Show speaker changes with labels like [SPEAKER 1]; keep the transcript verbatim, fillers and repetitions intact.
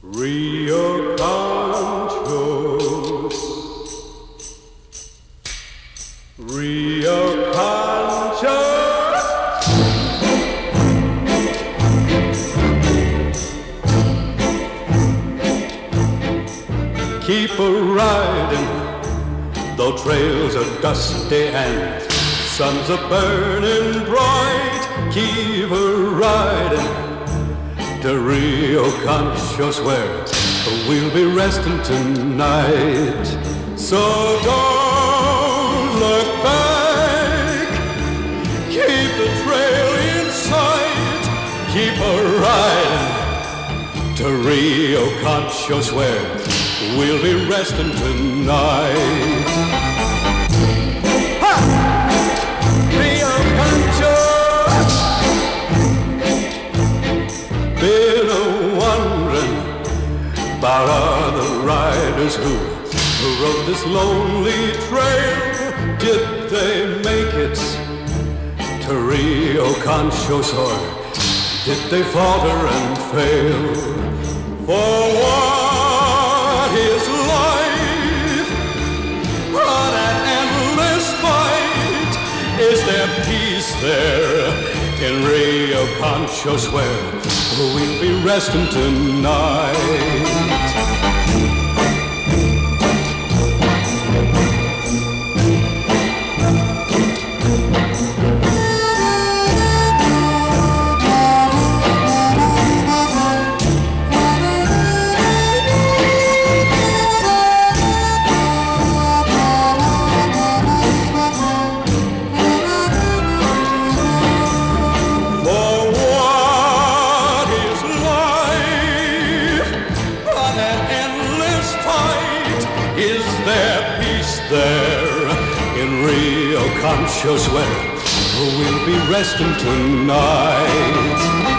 [SPEAKER 1] Rio Conchos, Rio Conchos. Keep a riding, though trails are dusty and suns are burning bright. Keep a riding to Rio Conchos, where we'll be resting tonight. So don't look back, keep the trail in sight. Keep a riding to Rio Conchos, where we'll be resting tonight. Ha! Rio Conchos. Been a wondering about other riders who, who rode this lonely trail. Did they make it to Rio Conchos, or did they falter and fail? For what is life but an endless fight? Is there peace there in Rio Conchos, where we'll be resting tonight? Is there peace there in Rio Conchos, where we'll be resting tonight?